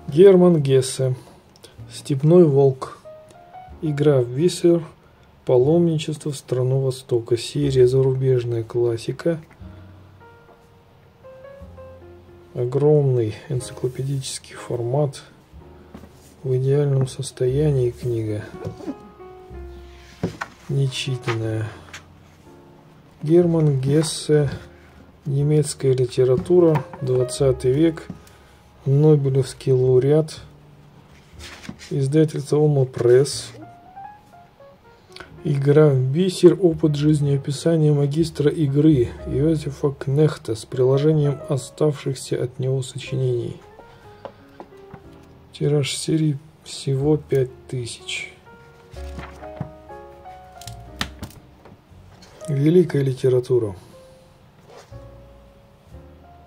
Герман Гессе. Степной волк. Игра в бисер. Паломничество в страну Востока. Серия зарубежная классика. Огромный энциклопедический формат. В идеальном состоянии книга. Нечитанная. Герман Гессе. Немецкая литература. 20 век. Нобелевский лауреат. Издательство Ома Пресс. Игра в бисер. Опыт жизнеописания магистра игры Йозефа Кнехта с приложением оставшихся от него сочинений. Тираж серии всего 5000. Великая литература.